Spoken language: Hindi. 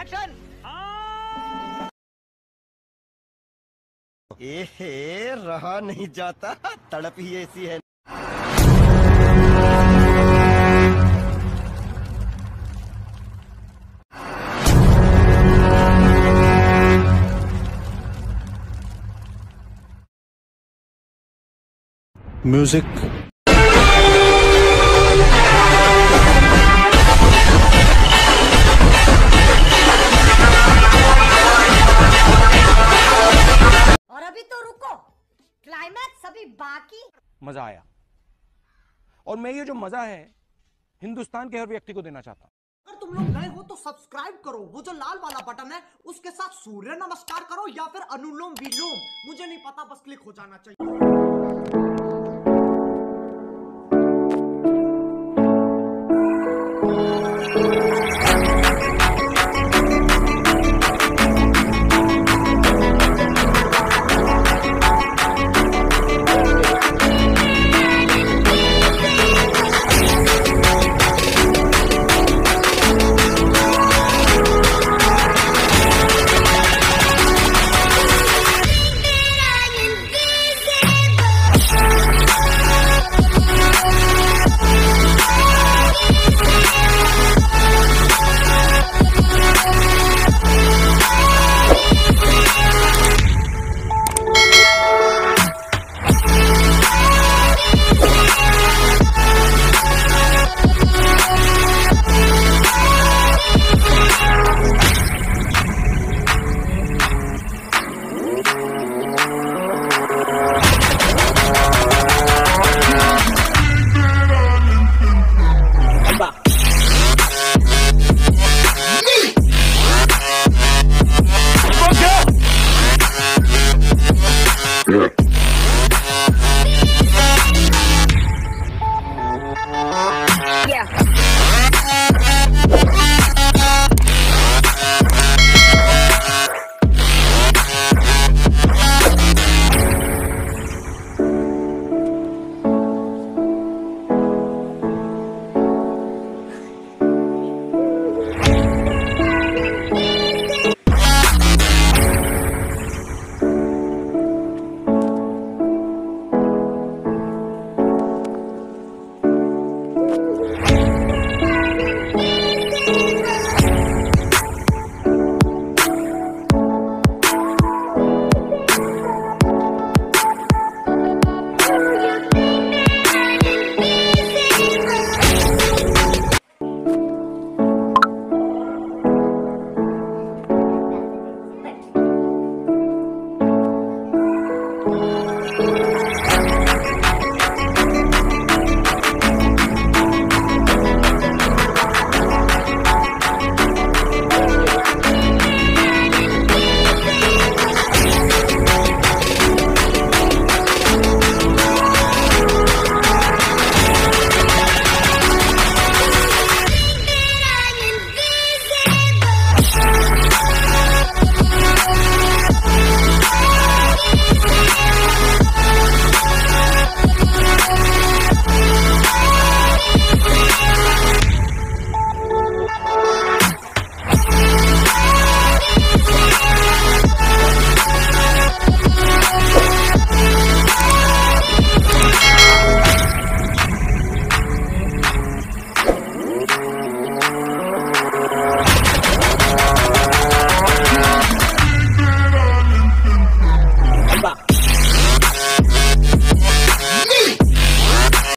एक्शन। एहे, रहा नहीं जाता, तड़प ही ऐसी है। म्यूजिक। और अभी तो रुको, क्लाइमैक्स अभी बाकी। मजा आया, और मैं ये जो मजा है हिंदुस्तान के हर व्यक्ति को देना चाहता हूं। अगर तुम लोग नए हो तो सब्सक्राइब करो, वो जो लाल वाला बटन है उसके साथ सूर्य नमस्कार करो या फिर अनुलोम विलोम, मुझे नहीं पता, बस क्लिक हो जाना चाहिए।